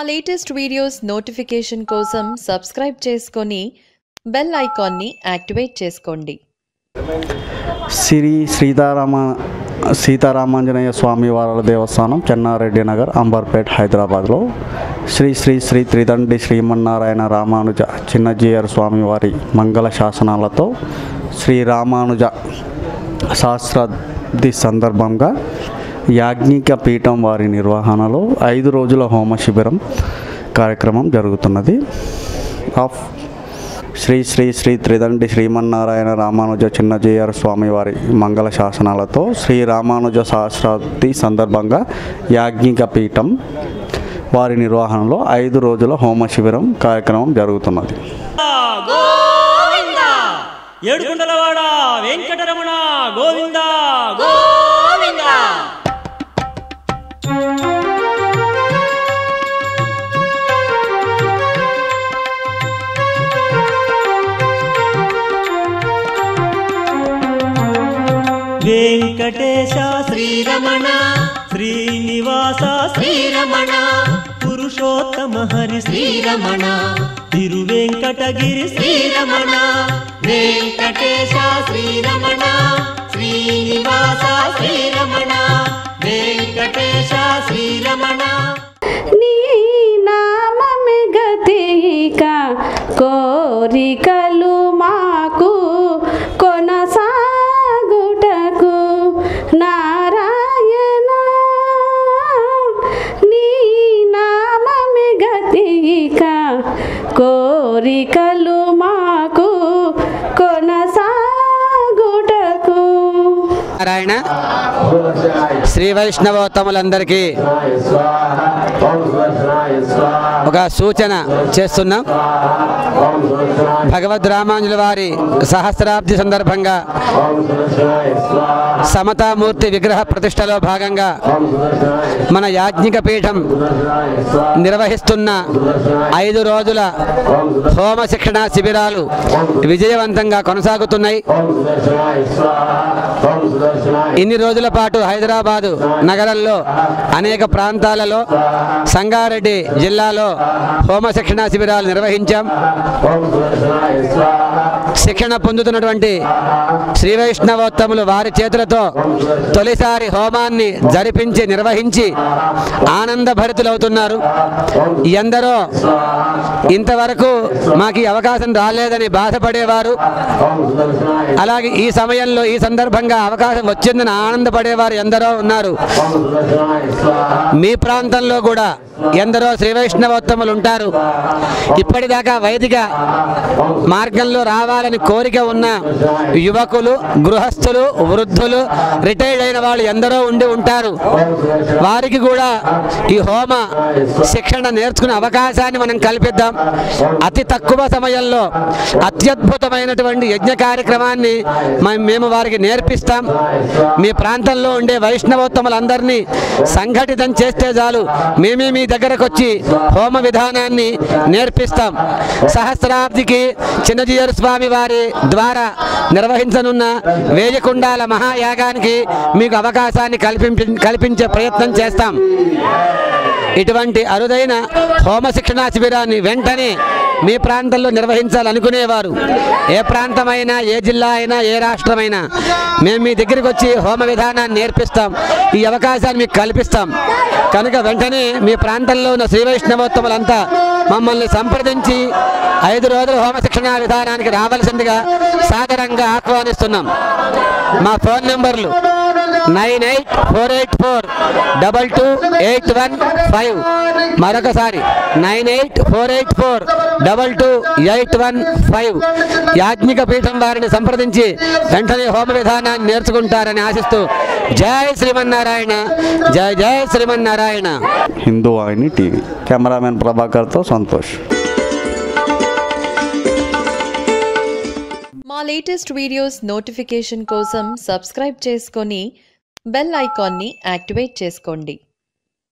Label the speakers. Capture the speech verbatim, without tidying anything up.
Speaker 1: మా latest videos notification కోసం subscribe చేసుకొని బెల్ ఐకాన్ని యాక్టివేట్ చేసుకోండి.
Speaker 2: శ్రీ సీతారామ సీతారామాంజనేయ స్వామి వారి దేవస్థానం చెన్నారెడ్డి నగర్ అంబర్పేట్ హైదరాబాద్లో శ్రీ శ్రీ శ్రీ త్రిదండి శ్రీమన్నారాయణ రామానుజ చిన్నజీయర్ స్వామి వారి మంగళ శాసనాలతో శ్రీ రామానుజ సహస్రాబ్ది సందర్భంగా యాజ్ఞిక పీఠం వారి నిర్వహణలో ఐదు రోజుల హోమ శిబిరం కార్యక్రమం జరుగుతున్నది. ఆఫ్ శ్రీ శ్రీ శ్రీ త్రిదండి శ్రీమన్నారాయణ రామానుజ చిన్నజీయర్ స్వామి వారి మంగళ శాసనాలతో శ్రీ రామానుజ సహస్రాబ్ది సందర్భంగా యాజ్ఞిక పీఠం వారి నిర్వహణలో ఐదు రోజుల హోమ శిబిరం కార్యక్రమం జరుగుతున్నది.
Speaker 3: ఏడుకొండలవాడ వెంకటరమణ గోవింద గోవింద. వెంకటేశ శ్రీరమణ శ్రీనివాస శ్రీరమణ పురుషోత్తమ హరి శ్రీరమణ తిరువెంకటగిరి శ్రీరమణ వెంకటేశ శ్రీరమణ శ్రీనివాస శ్రీరమణ వెంకటేశ శ్రీరమణ.
Speaker 4: నీ నామమే గతిక కోరికలు మాకు కొనసాగుటకు నారాయణ. నీ నామమే గతిక కోరికలు మాకు కొనసాగుటకు.
Speaker 5: నారాయణ శ్రీ వైష్ణవోత్తములందరికీ ఒక సూచన చేస్తున్నాం. భగవద్ రామానుజుల వారి సహస్రాబ్ది సందర్భంగా సమతామూర్తి విగ్రహ ప్రతిష్టలో భాగంగా మన యాజ్ఞిక పీఠం నిర్వహిస్తున్న ఐదు రోజుల హోమ శిక్షణ శిబిరాలు విజయవంతంగా కొనసాగుతున్నాయి. ఇన్ని రోజుల పాటు హైదరాబాదు నగరంలో అనేక ప్రాంతాలలో సంగారెడ్డి జిల్లాలో హోమ శిక్షణ శిబిరాలు నిర్వహించాం. శిక్షణ పొందుతున్నటువంటి శ్రీ వైష్ణవోత్తములు వారి చేతులతో తొలిసారి హోమాన్ని జరిపించి నిర్వహించి ఆనందభరితులవుతున్నారు. ఎందరో ఇంతవరకు మాకు ఈ అవకాశం రాలేదని బాధపడేవారు, అలాగే ఈ సమయంలో ఈ సందర్భంగా అవకాశం వచ్చిందని ఆనందపడేవారు ఎందరో ఉన్నారు. మీ ప్రాంతంలో కూడా ఎందరో శ్రీ వైష్ణవోత్తములు ఉంటారు. ఇప్పటిదాకా వైదిక మార్గంలో రావాలని కోరిక ఉన్న యువకులు, గృహస్థులు, వృద్ధులు, రిటైర్డ్ అయిన వాళ్ళు ఎందరో ఉండి ఉంటారు. వారికి కూడా ఈ హోమ శిక్షణ నేర్చుకునే అవకాశాన్ని మనం కల్పిద్దాం. అతి తక్కువ సమయంలో అత్యద్భుతమైనటువంటి యజ్ఞ కార్యక్రమాన్ని మేము వారికి నేర్పిస్తాం. మీ ప్రాంతంలో ఉండే వైష్ణవోత్తములందరినీ సంఘటితం చేస్తే చాలు, మేమే మీ దగ్గరకు వచ్చి హోమ విధానాన్ని నేర్పిస్తాం. సహస్రాబ్దికి చిన్నజీయర్ స్వామి వారి ద్వారా నిర్వహించనున్న వేయకుండాల మహాయాగానికి మీకు అవకాశాన్ని కల్పించ కల్పించే ప్రయత్నం చేస్తాం. ఇటువంటి అరుదైన హోమ శిక్షణా శిబిరాన్ని వెంటనే మీ ప్రాంతంలో నిర్వహించాలనుకునేవారు, ఏ ప్రాంతమైనా, ఏ జిల్లా అయినా, ఏ రాష్ట్రమైనా, మేము మీ దగ్గరికి వచ్చి హోమ విధానాన్ని నేర్పిస్తాం. ఈ అవకాశాన్ని మీకు కల్పిస్తాం. కనుక వెంటనే మీ ప్రాంతంలో ఉన్న శ్రీ వైష్ణవోత్తములంతా మమ్మల్ని సంప్రదించి ఐదు రోజుల హోమ శిక్షణా విధానానికి రావాల్సిందిగా సాదరంగా ఆహ్వానిస్తున్నాం. మా ఫోన్ నెంబర్లు nine eight four eight four double two eight one five, మరొకసారి nine eight four eight four double two eight one five. యాజ్ఞిక పీఠం వారిని సంప్రదించి వెంటనే హోమ విధానాన్ని నేర్చుకుంటారని ఆశిస్తూ జై శ్రీమన్నారాయణ, జై జై శ్రీమన్నారాయణ.
Speaker 2: హిందూ వాహిని టీవీ కెమెరామెన్ ప్రభాకర్తో సంతోష్.
Speaker 1: మా లేటెస్ట్ వీడియోస్ నోటిఫికేషన్ కోసం సబ్స్క్రైబ్ చేసుకొని బెల్ ఐకాన్ని యాక్టివేట్ చేసుకోండి.